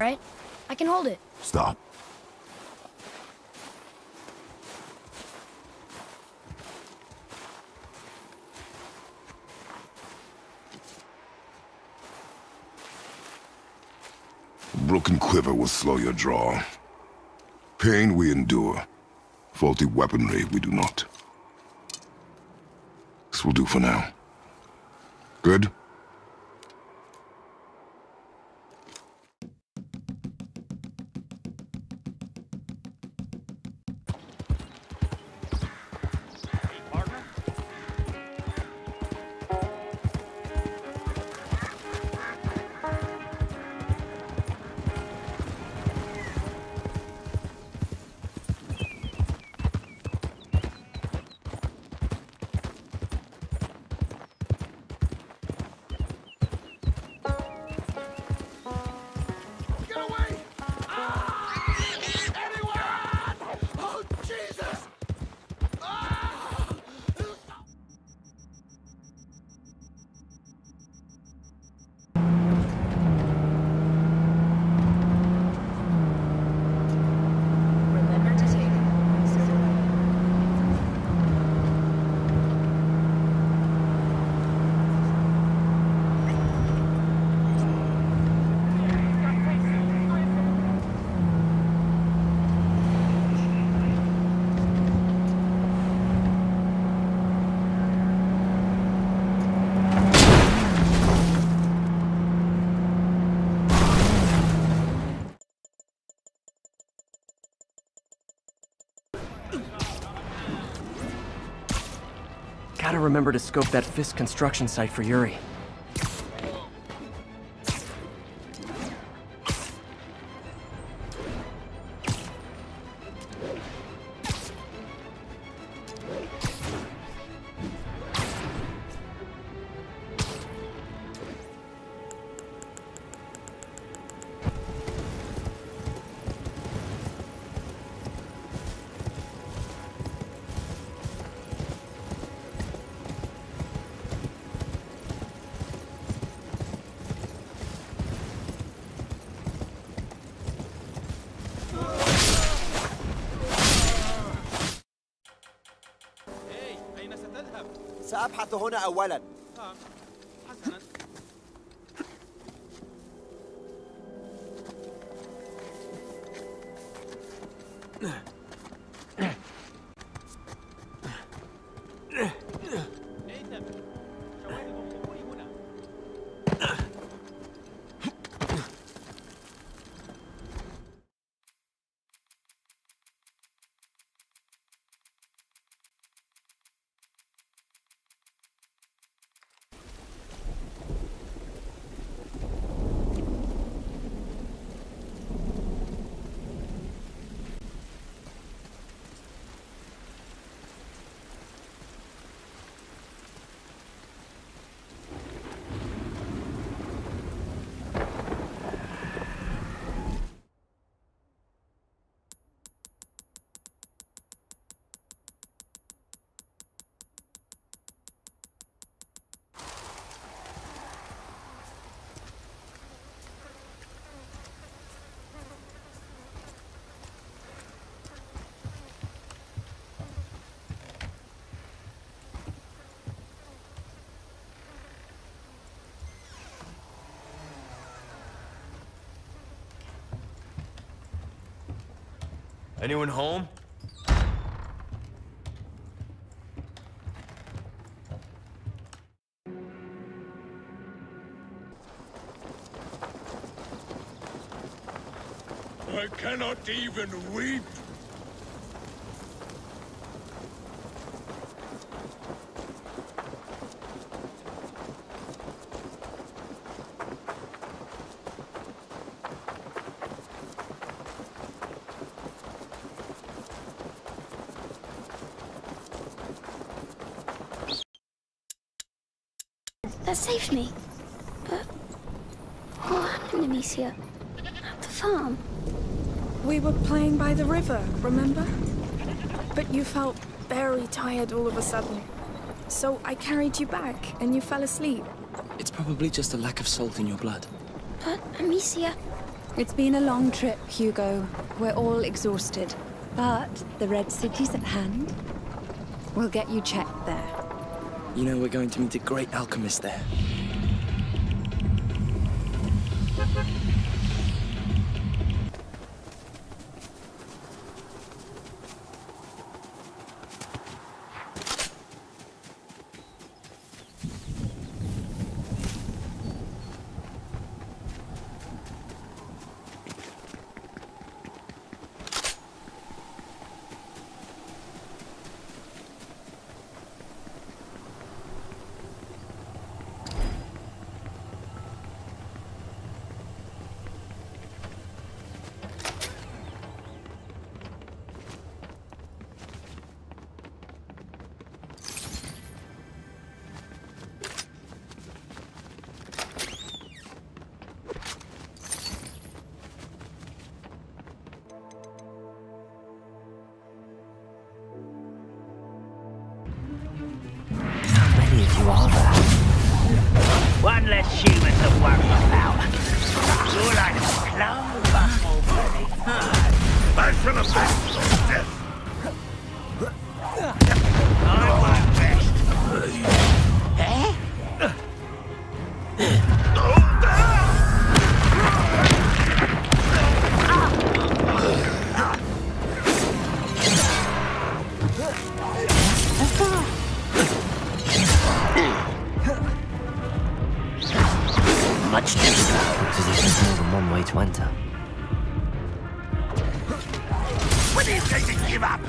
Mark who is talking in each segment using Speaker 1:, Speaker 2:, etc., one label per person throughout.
Speaker 1: right? I can hold it.
Speaker 2: Stop. A broken quiver will slow your draw. Pain we endure. Faulty weaponry we do not. This will do for now. Good?
Speaker 3: Gotta remember to scope that Fisk construction site for Yuri.
Speaker 4: سأبحث هنا أولاً.
Speaker 5: حسناً.
Speaker 6: Anyone home?
Speaker 2: I cannot even weep.
Speaker 1: That saved me. But what happened, Amicia? At the farm?
Speaker 7: We were playing by the river, remember? But you felt very tired all of a sudden. So I carried you back, and you fell asleep.
Speaker 8: It's probably just a lack of salt in your blood.
Speaker 1: But, Amicia,
Speaker 6: It's been a long trip, Hugo. We're all exhausted. But the Red City's at hand. We'll get you checked there.
Speaker 8: You know we're going to meet a great alchemist there.
Speaker 9: One less human to worry about. You're like a clover, already.
Speaker 2: Back from the back of death!
Speaker 9: I work best. Eh?
Speaker 10: Much difficult, because there's more than one way to enter.
Speaker 2: When are you going to give up?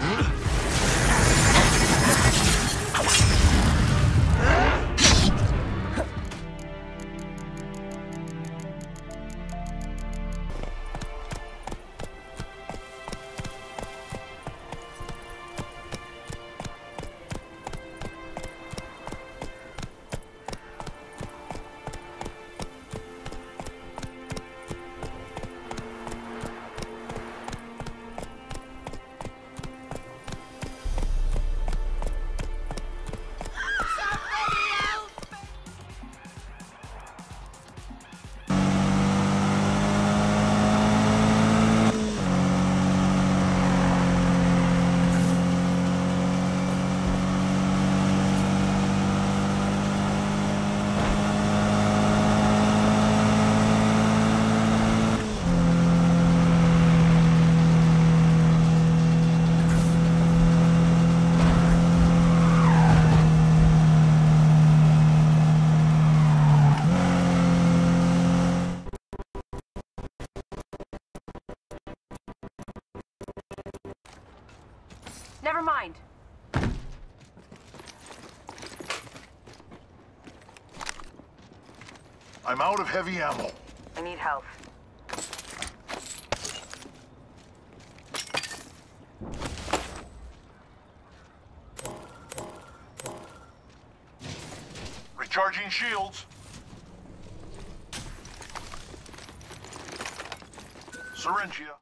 Speaker 11: Never mind.
Speaker 2: I'm out of heavy ammo.
Speaker 11: I need help.
Speaker 2: Recharging shields. Syringe here.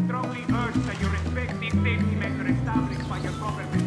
Speaker 5: strongly urge that you respect these safety measures established by your government.